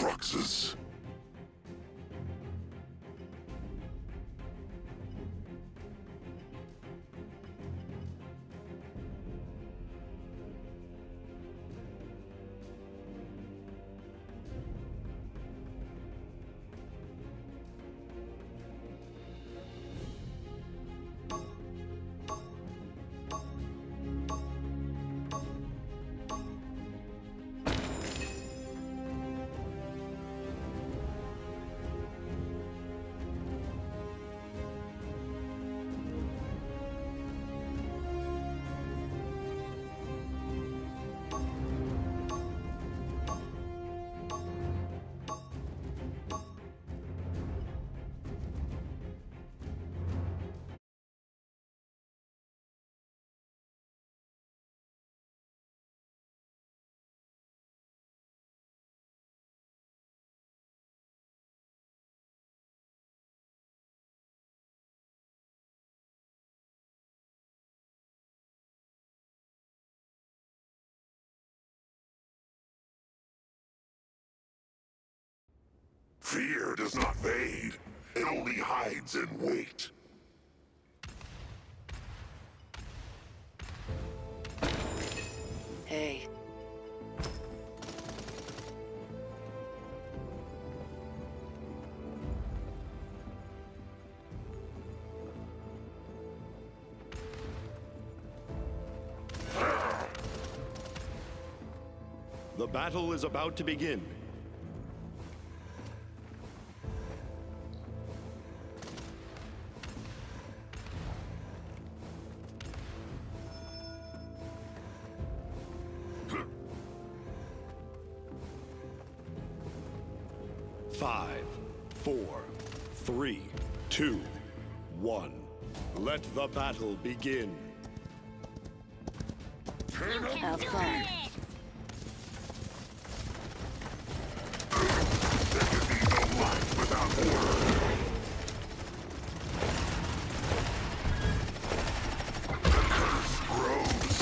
Cruxes. Fear does not fade. It only hides in wait. Hey. The battle is about to begin. Five, 4, 3, 2, 1. Let the battle begin. Have fun. There can be no life without order. The curse grows.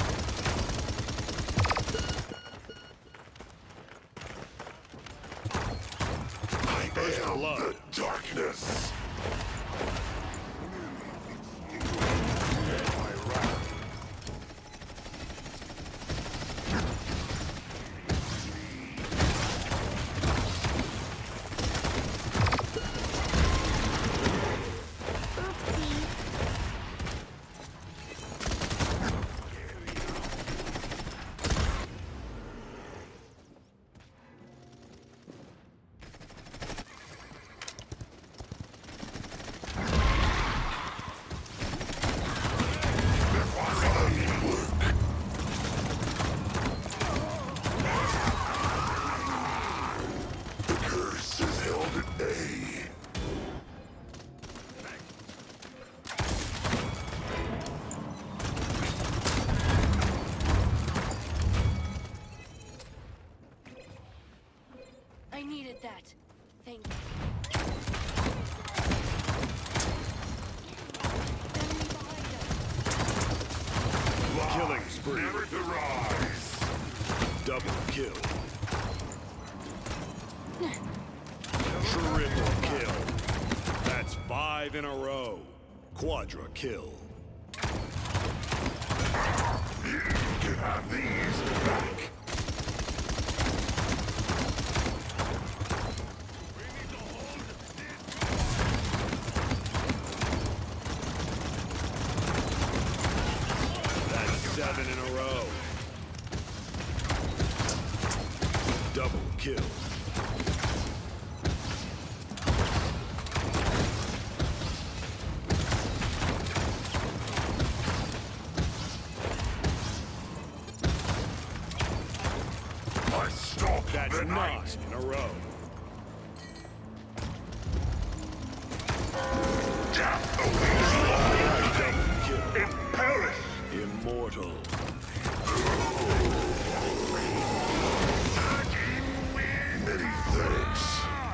I am the darkness. I needed that. Thank you. Killing spree. Never to rise. Double kill. Triple kill. That's 5 in a row. Quadra kill. You can have these back. That's 7 in a row. Double kill. I stalk That's the 9 night. in a row. Death awaits all. Double kill. It perish. Immortal. Many thanks.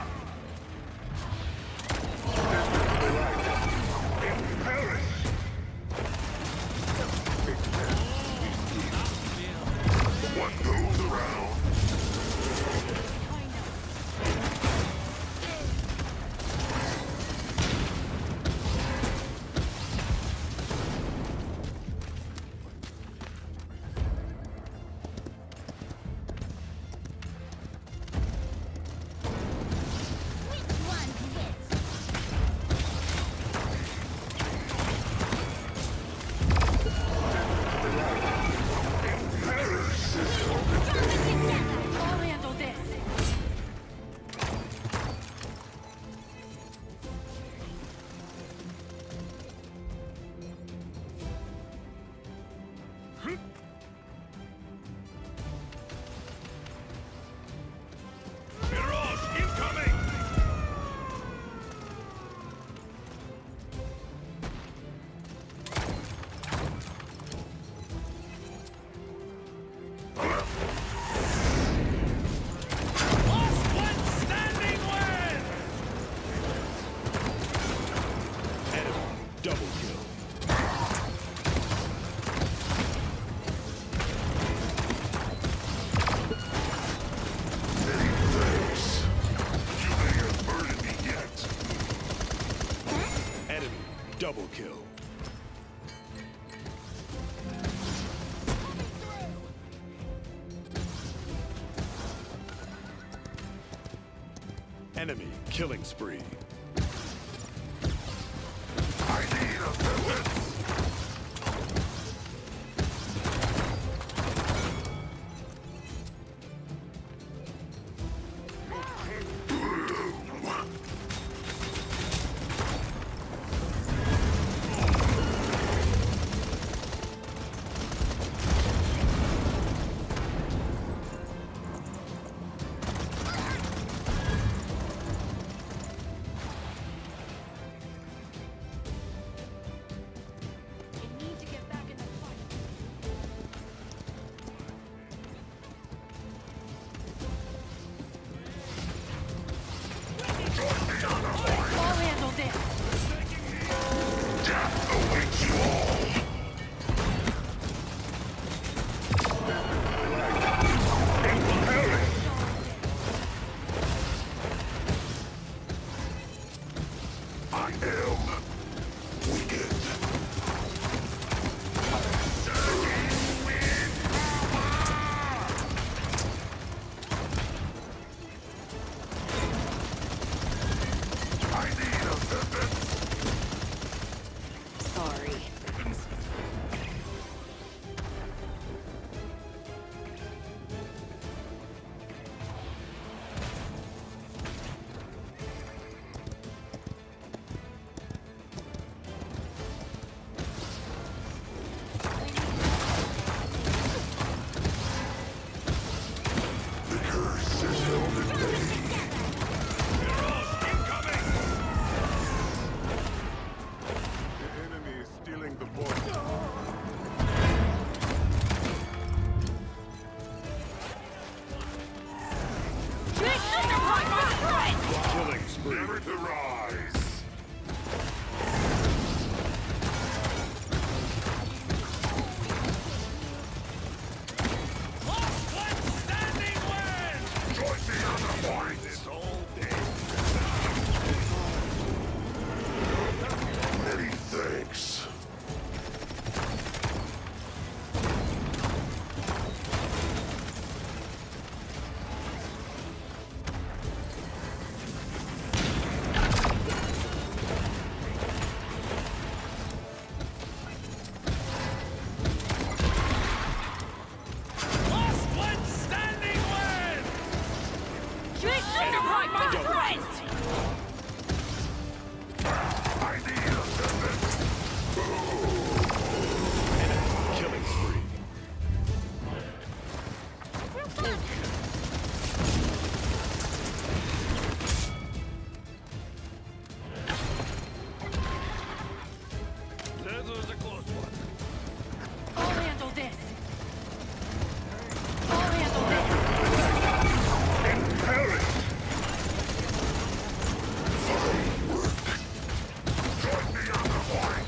It perish. What goes around? Double kill. Enemy killing spree. I need a villain. I need to get back in the fight. I'll handle this. Death awaits you all. I am weakened. I need a villain. Sorry. The curse is held at bay. The enemy is stealing the point. Killing spree. Never to rise. Join me on the point. This all day. Many thanks. I need a villain. Killing spree. That was a close one. I'll handle this. I'll handle this. Perish. Fine work. Join me on the point.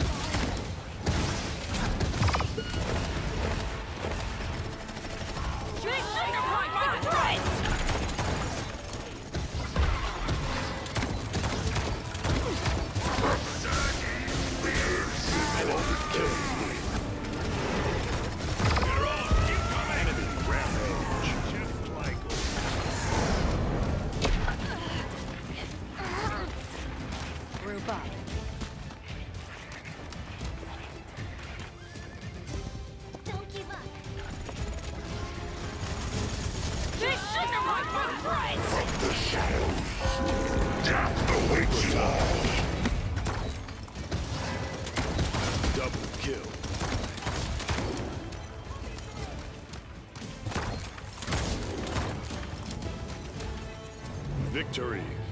Enemy rampage. Just like Group up. Don't give up. From the shadows, death awaits you all. double kill. Victory.